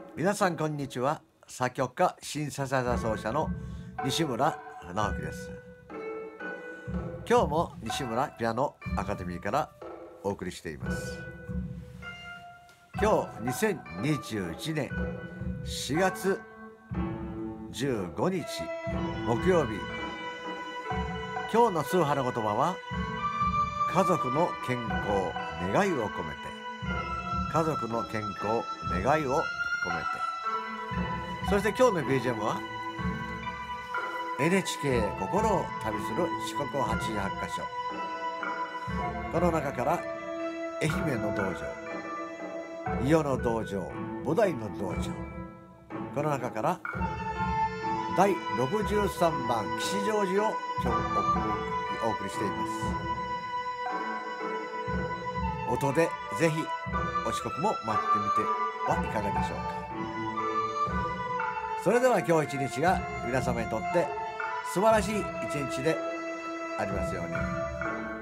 皆さんこんにちは。作曲家シンセサイザー奏者の西村直樹です。今日も西村ピアノアカデミーからお送りしています。今日2021年4月15日木曜日。今日の通販の言葉は家族の健康願いを込めて、家族の健康願いを込めて。そして今日の BGM は NHK 心を旅する四国88カ所。この中から愛媛の道場、伊予の道場、菩提の道場、この中から第63番吉祥寺を今日お送りしています。音でぜひお四国も待ってみてはいかがでしょうか。それでは今日一日が皆様にとって素晴らしい一日でありますように。